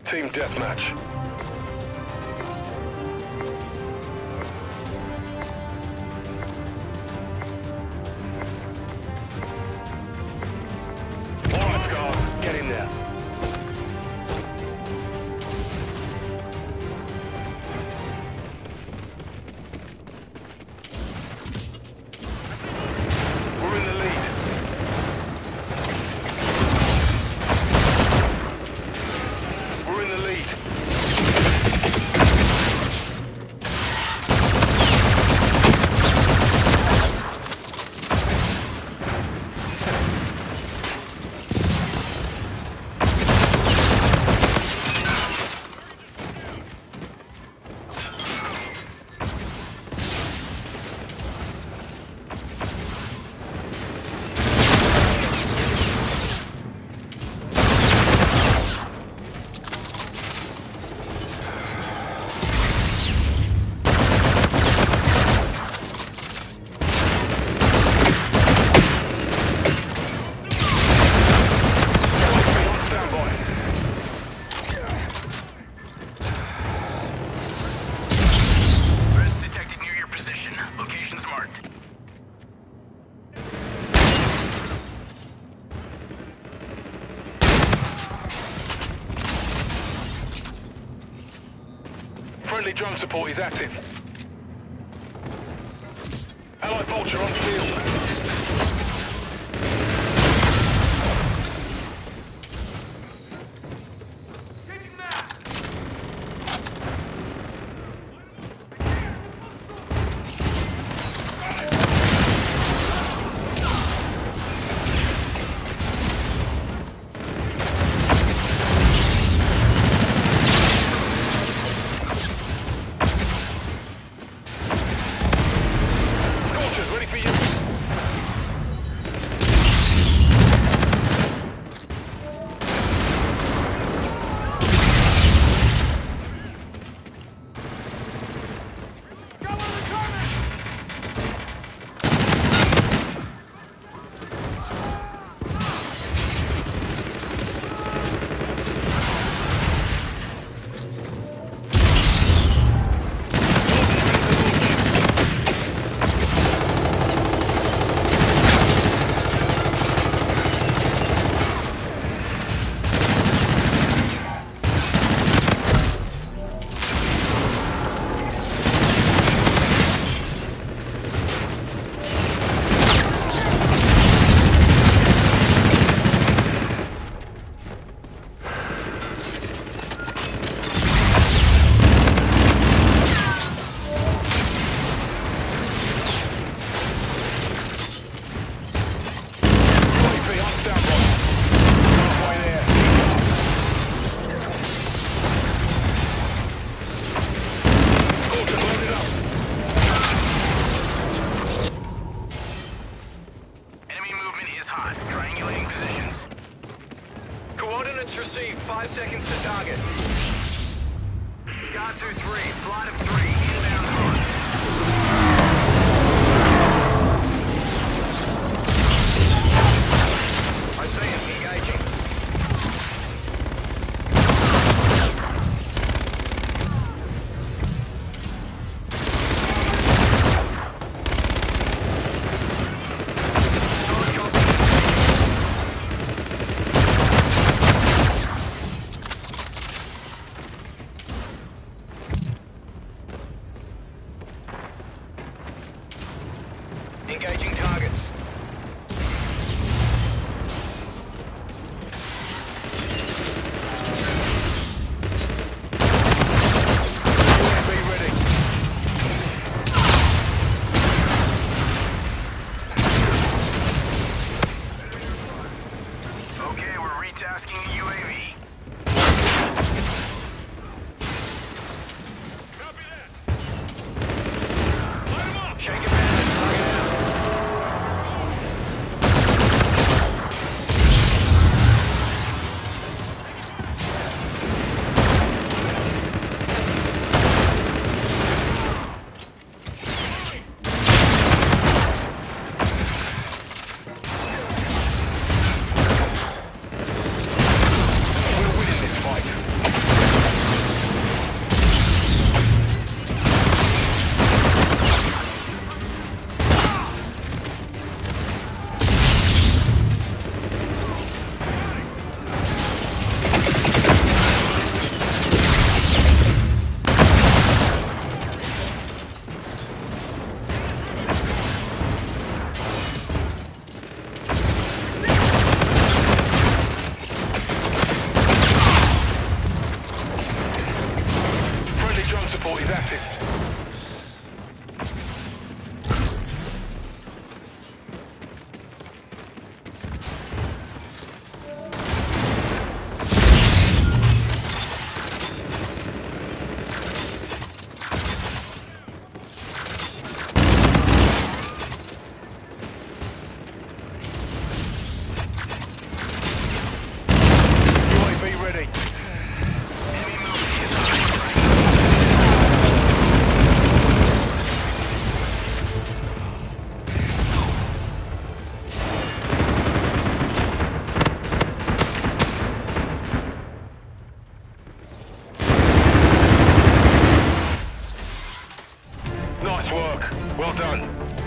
Team deathmatch. Alright, Scars, get in there. We're in the lead. We're in the lead. Friendly drone support is active. Allied Vulture on field. Ready for use. Coordinates received. 5 seconds to target. Scar 2-3, flight of 3, inbound hot. I see him, engaging. Engaging targets. Be ready. Okay, we're retasking the UAV. Copy that. Light him up. Shake it, man. Target out. work. Well done.